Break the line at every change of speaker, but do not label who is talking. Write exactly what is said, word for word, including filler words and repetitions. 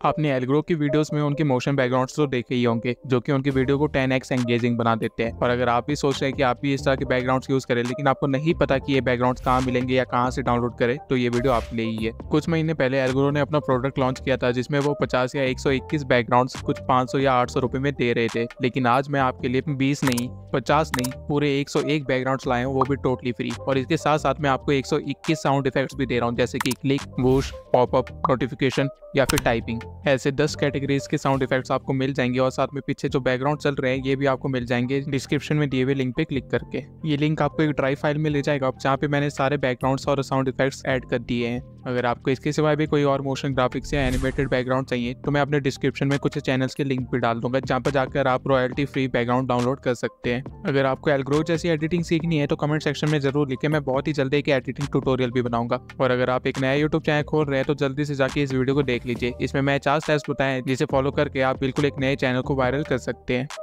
आपने एल्ग्रो की वीडियोस में उनके मोशन बैकग्राउंड्स तो देखे ही होंगे, जो कि उनकी वीडियो को टेन एक्स एंगेजिंग बना देते हैं। और अगर आप भी सोच रहे हैं कि आप भी इस तरह के बैकग्राउंड्स यूज करें, लेकिन आपको नहीं पता कि ये बैकग्राउंड्स कहाँ मिलेंगे या कहाँ से डाउनलोड करें, तो ये वीडियो आपके लिए ही है। कुछ महीने पहले एल्ग्रो ने अपना प्रोडक्ट लॉन्च किया था, जिसमें वो पचास या एक सौ इक्कीस बैकग्राउंड्स कुछ पाँच सौ या आठ सौ रुपए में दे रहे थे। लेकिन आज मैं आपके लिए बीस नहीं, पचास नहीं, पूरे एक सौ एक बैकग्राउंड्स लाए हूँ, वो भी टोटली फ्री। और इसके साथ साथ मैं आपको एक सौ इक्कीस साउंड इफेक्ट्स भी दे रहा हूँ, जैसे कि क्लिक, वूश, पॉपअप, नोटिफिकेशन या फिर टाइपिंग। ऐसे दस कैटेगरीज के साउंड इफेक्ट्स आपको मिल जाएंगे और साथ में पीछे जो बैकग्राउंड चल रहे हैं ये भी आपको मिल जाएंगे डिस्क्रिप्शन में दिए हुए लिंक पे क्लिक करके। ये लिंक आपको एक ड्राइव फाइल में ले जाएगा, जहाँ पे मैंने सारे बैकग्राउंड्स और साउंड इफेक्ट्स ऐड कर दिए हैं। अगर आपको इसके सिवाय भी कोई और मोशन ग्राफिक्स या एनिमेटेड बैकग्राउंड चाहिए तो मैं अपने डिस्क्रिप्शन में कुछ चैनल्स के लिंक भी डाल दूंगा, जहाँ पर जाकर आप रॉयल्टी फ्री बैकग्राउंड डाउनलोड कर सकते हैं। अगर आपको एल्ग्रो जैसी एडिटिंग सीखनी है तो कमेंट सेक्शन में जरूर लिखें, मैं बहुत ही जल्दी एक एडिटिंग ट्यूटोरियल भी बनाऊंगा। और अगर आप एक नया यूट्यूब चैनल खोल रहे हैं तो जल्दी से जाके इस वीडियो को देख लीजिए। इसमें मैं चार स्टेप्स बताए हैं जिसे फॉलो करके आप बिल्कुल एक नए चैनल को वायरल कर सकते हैं।